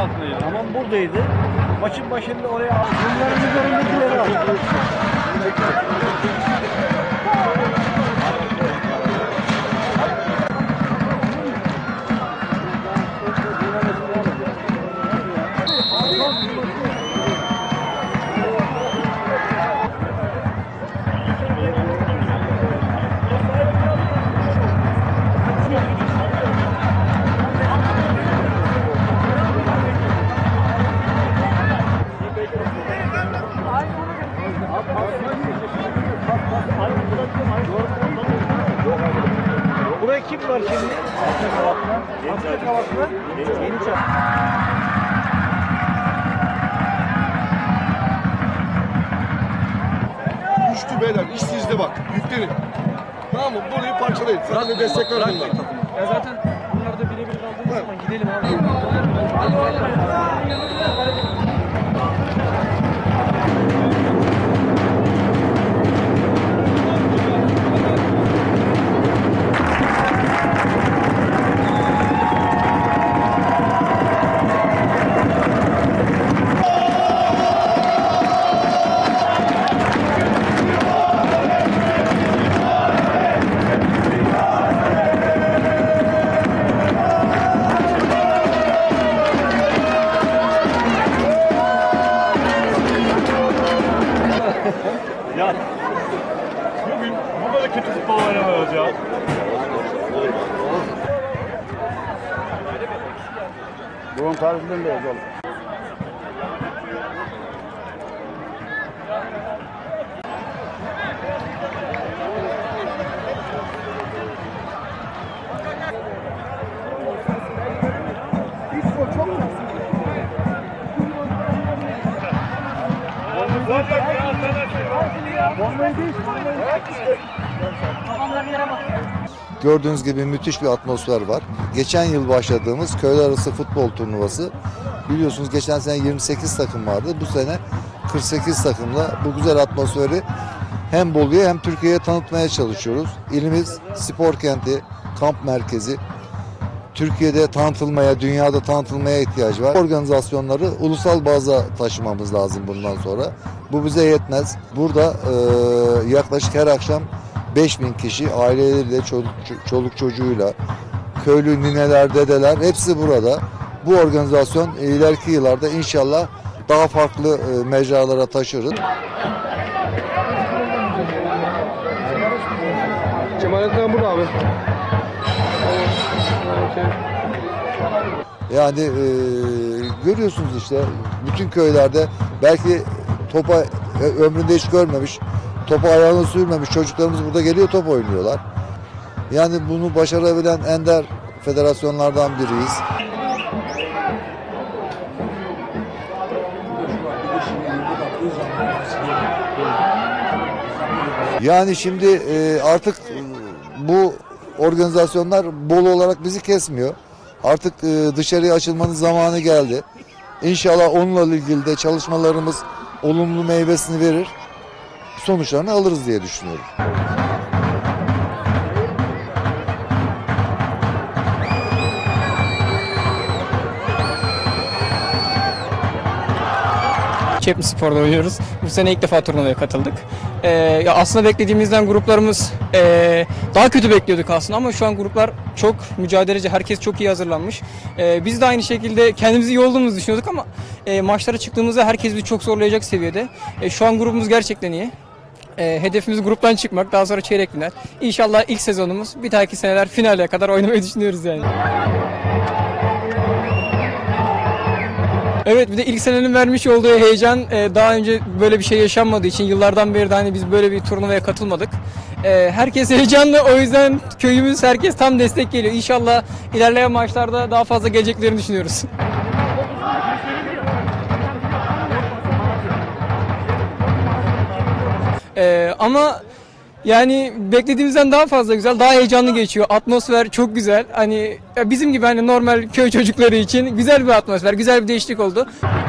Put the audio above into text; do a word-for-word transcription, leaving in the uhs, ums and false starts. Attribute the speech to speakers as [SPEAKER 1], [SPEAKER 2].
[SPEAKER 1] altındaydı.
[SPEAKER 2] Tamam buradaydı. Maçın başında oraya al. Bunların üzerindekileri al. Buraya kim var şimdi? Hasta Kavaklı. Hasta Kavaklı. Yeni Çap.
[SPEAKER 3] Düştü beyler. İş sizde bak. Yüklenin. Tamam mı? Burayı parçalayın. Sen de destek ver bunlara.
[SPEAKER 2] Ya zaten bunlar da birebir kaldığımız zaman gidelim abi.
[SPEAKER 1] Ya bugün bu kadar kötü futbol oynamıyoruz ya.
[SPEAKER 2] Doğum tarifinden de yazalım.
[SPEAKER 4] Gördüğünüz gibi müthiş bir atmosfer var. Geçen yıl başladığımız köyler arası futbol turnuvası. Biliyorsunuz geçen sene yirmi sekiz takım vardı. Bu sene kırk sekiz takımla bu güzel atmosferi hem Bolu'ya hem Türkiye'ye tanıtmaya çalışıyoruz. İlimiz spor kenti, kamp merkezi. Türkiye'de tanıtılmaya, dünyada tanıtılmaya ihtiyaç var. Organizasyonları ulusal baza taşımamız lazım bundan sonra. Bu bize yetmez. Burada e, yaklaşık her akşam beş bin kişi aileleriyle, çoluk, çoluk çocuğuyla, köylü nineler, dedeler hepsi burada. Bu organizasyon ileriki yıllarda inşallah daha farklı e, mecralara taşırız.
[SPEAKER 3] Cemalettin burada abi.
[SPEAKER 4] Yani e, görüyorsunuz işte bütün köylerde belki topa e, ömründe hiç görmemiş, topa ayağını sürmemiş çocuklarımız burada geliyor, top oynuyorlar. Yani bunu başarabilen ender federasyonlardan biriyiz. Yani şimdi e, artık bu organizasyonlar Bolu olarak bizi kesmiyor. Artık e, dışarıya açılmanın zamanı geldi. İnşallah onunla ilgili de çalışmalarımız olumlu meyvesini verir. Sonuçlarını alırız diye düşünüyorum.
[SPEAKER 5] Çepnispor'da oynuyoruz. Bu sene ilk defa turnuvaya katıldık. Ee, ya aslında beklediğimizden gruplarımız e, daha kötü bekliyorduk aslında ama şu an gruplar çok mücadeleci, herkes çok iyi hazırlanmış. Ee, biz de aynı şekilde kendimizi iyi olduğumuzu düşünüyorduk ama e, maçlara çıktığımızda herkes bizi çok zorlayacak seviyede. E, şu an grubumuz gerçekten iyi. E, hedefimiz gruptan çıkmak, daha sonra çeyrek final. İnşallah ilk sezonumuz, bir dahaki seneler finale kadar oynamayı düşünüyoruz yani. Evet, bir de ilk senenin vermiş olduğu heyecan e, daha önce böyle bir şey yaşanmadığı için yıllardan beri de hani biz böyle bir turnuvaya katılmadık. E, herkes heyecanlı, o yüzden köyümüz, herkes tam destek geliyor. İnşallah ilerleyen maçlarda daha fazla geleceklerini düşünüyoruz. E, ama yani beklediğimizden daha fazla güzel, daha heyecanlı geçiyor. Atmosfer çok güzel. Hani bizim gibi hani normal köy çocukları için güzel bir atmosfer, güzel bir değişiklik oldu.